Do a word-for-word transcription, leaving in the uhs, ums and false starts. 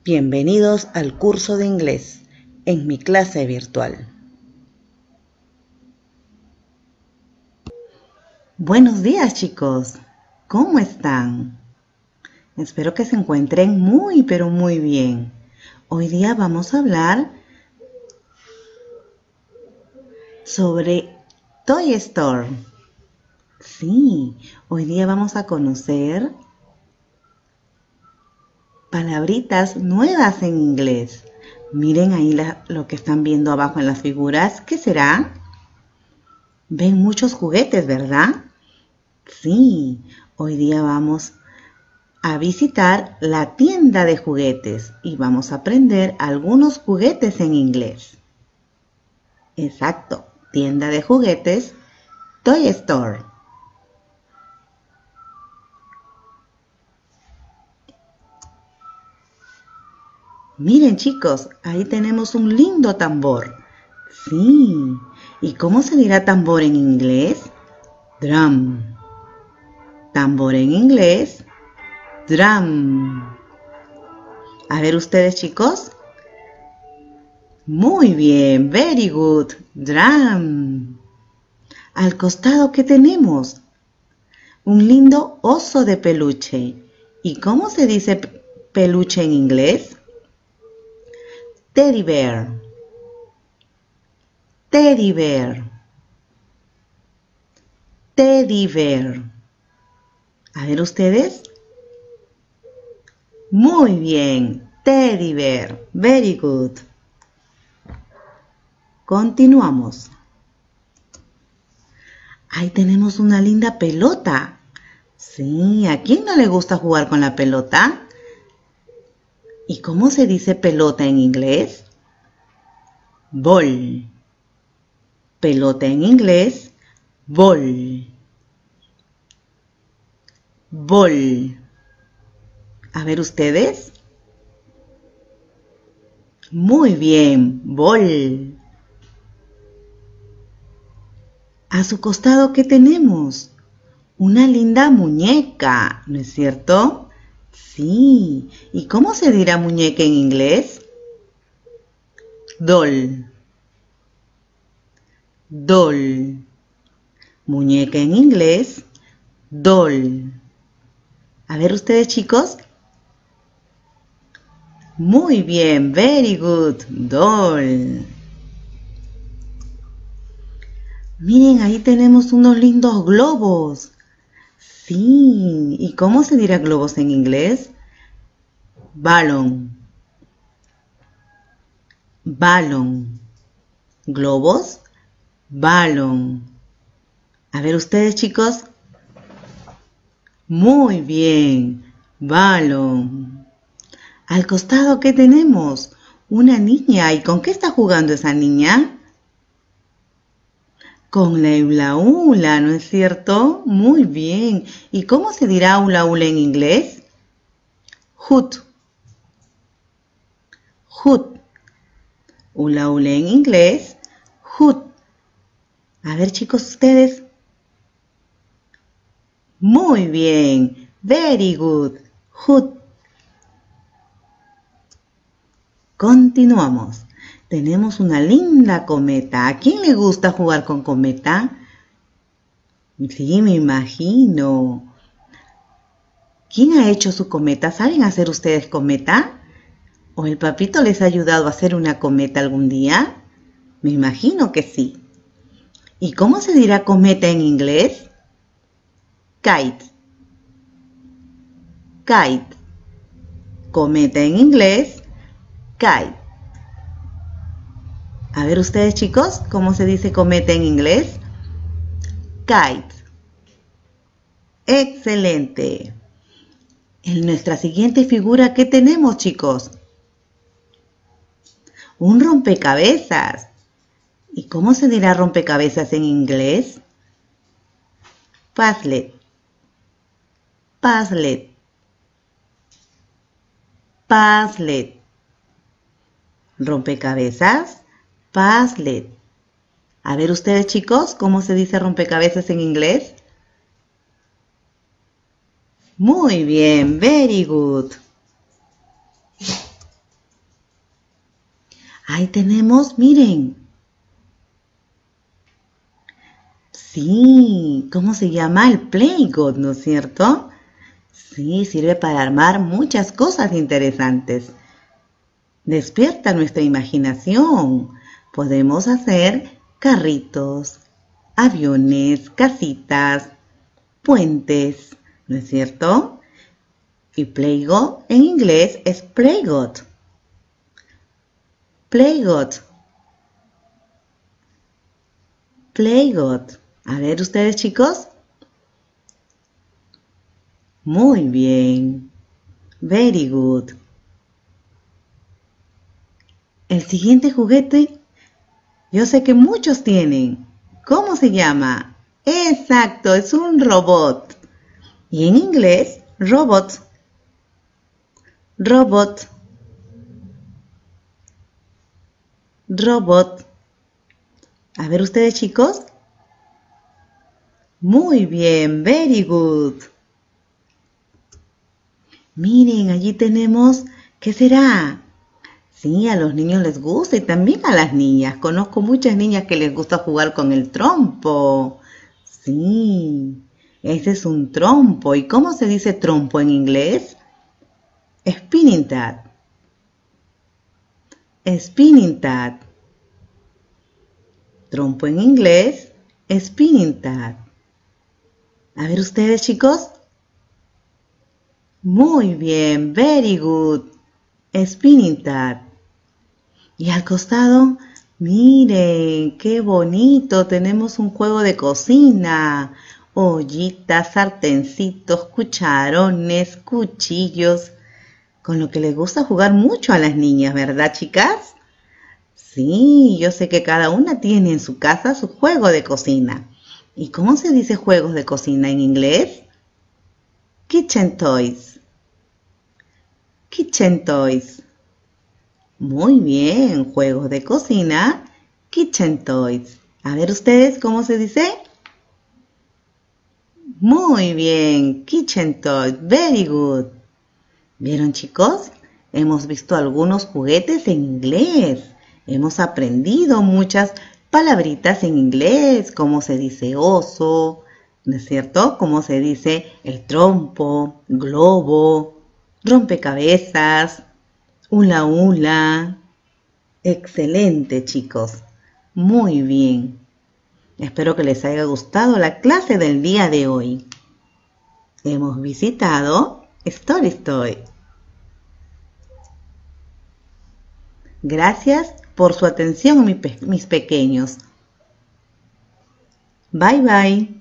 Bienvenidos al curso de inglés en mi clase virtual. Buenos días, chicos. ¿Cómo están? Espero que se encuentren muy pero muy bien. Hoy día vamos a hablar sobre Toy Store. Sí, hoy día vamos a conocer palabritas nuevas en inglés. Miren ahí la, lo que están viendo abajo en las figuras. ¿Qué será? Ven muchos juguetes, ¿verdad? Sí, hoy día vamos a visitar la tienda de juguetes y vamos a aprender algunos juguetes en inglés. Exacto, tienda de juguetes, Toy Store. Miren, chicos, ahí tenemos un lindo tambor. Sí, ¿y cómo se dirá tambor en inglés? Drum. Tambor en inglés, drum. A ver ustedes, chicos. Muy bien, very good, drum. Al costado, ¿qué tenemos? Un lindo oso de peluche. ¿Y cómo se dice peluche en inglés? Teddy bear. Teddy bear. Teddy bear. A ver ustedes. Muy bien. Teddy bear. Very good. Continuamos. Ahí tenemos una linda pelota. Sí, ¿a quién no le gusta jugar con la pelota? ¿Y cómo se dice pelota en inglés? Ball. Pelota en inglés, ball. Ball. A ver ustedes. Muy bien, ball. A su costado, ¿qué tenemos? Una linda muñeca, ¿no es cierto? Sí. ¿Y cómo se dirá muñeca en inglés? Doll. Doll. Muñeca en inglés, doll. A ver ustedes, chicos. Muy bien, very good, doll. Miren, ahí tenemos unos lindos globos. Sí, ¿y cómo se dirá globos en inglés? Balloon. Balloon. Globos, balloon. A ver ustedes, chicos. Muy bien, balloon. Al costado, ¿qué tenemos? Una niña. ¿Y con qué está jugando esa niña? Con la hula hula, ¿no es cierto? Muy bien. ¿Y cómo se dirá hula hula en inglés? Hoot. Hoot. Hula hula en inglés, hoot. A ver, chicos, ustedes. Muy bien, very good, hoot. Continuamos. Tenemos una linda cometa. ¿A quién le gusta jugar con cometa? Sí, me imagino. ¿Quién ha hecho su cometa? ¿Saben hacer ustedes cometa? ¿O el papito les ha ayudado a hacer una cometa algún día? Me imagino que sí. ¿Y cómo se dirá cometa en inglés? Kite. Kite. Cometa en inglés, kite. A ver ustedes, chicos, ¿cómo se dice cometa en inglés? Kite. Excelente. En nuestra siguiente figura, ¿qué tenemos, chicos? Un rompecabezas. ¿Y cómo se dirá rompecabezas en inglés? Puzzle. Puzzle. Puzzle. Rompecabezas, puzzle. A ver ustedes, chicos, ¿cómo se dice rompecabezas en inglés? Muy bien, very good. Ahí tenemos, miren. Sí, ¿cómo se llama? El Playgot, ¿no es cierto? Sí, sirve para armar muchas cosas interesantes. Despierta nuestra imaginación. Podemos hacer carritos, aviones, casitas, puentes, ¿no es cierto? Y Playgot en inglés es Playgot. Playgot. Playgot. A ver ustedes, chicos. Muy bien. Very good. El siguiente juguete, yo sé que muchos tienen. ¿Cómo se llama? Exacto, es un robot. Y en inglés, robot. Robot. Robot. A ver ustedes, chicos. Muy bien, very good. Miren, allí tenemos, ¿qué será? Sí, a los niños les gusta y también a las niñas. Conozco muchas niñas que les gusta jugar con el trompo. Sí, ese es un trompo. ¿Y cómo se dice trompo en inglés? Spinning top. Spinning top. Trompo en inglés, spinning top. A ver ustedes, chicos. Muy bien, very good. Spinning top. Y al costado, miren, qué bonito. Tenemos un juego de cocina. Ollitas, sartencitos, cucharones, cuchillos. Con lo que les gusta jugar mucho a las niñas, ¿verdad, chicas? Sí, yo sé que cada una tiene en su casa su juego de cocina. ¿Y cómo se dice juegos de cocina en inglés? Kitchen toys. Kitchen toys. Muy bien, juegos de cocina, kitchen toys. A ver ustedes, ¿cómo se dice? Muy bien, kitchen toys, very good. ¿Vieron, chicos? Hemos visto algunos juguetes en inglés. Hemos aprendido muchas palabritas en inglés, cómo se dice oso, ¿no es cierto? Cómo se dice el trompo, globo, rompecabezas, hula hula. Excelente, chicos. Muy bien. Espero que les haya gustado la clase del día de hoy. Hemos visitado Story Story. Gracias por su atención, mis pequeños. Bye bye.